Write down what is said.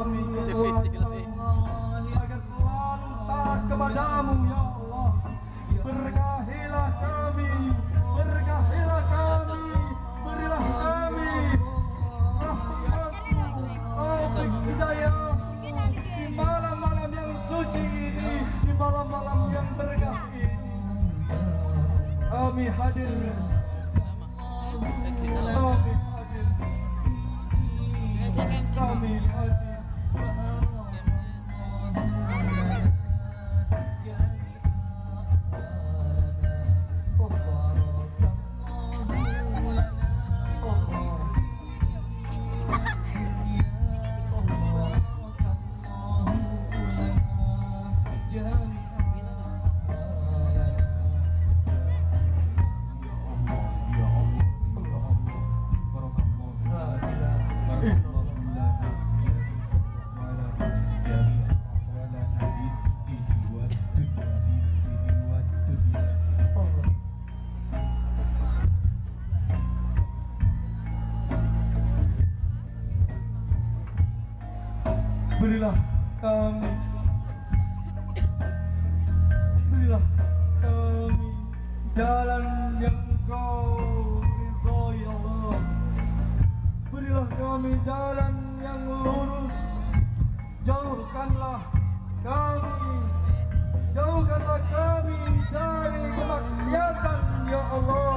kami agar selalu taat kepadamu ya Allah. Berkahilah kami, berkahilah kami, berilah kami rahmat-Mu, taufik hidayah di malam-malam yang suci ini, di malam-malam yang berkah ini. Kami hadir, kami hadir. Berilah kami, berilah kami jalan yang Engkau ridhoi Allah. Berilah kami jalan yang lurus. Jauhkanlah kami dari kemaksiatan ya Allah.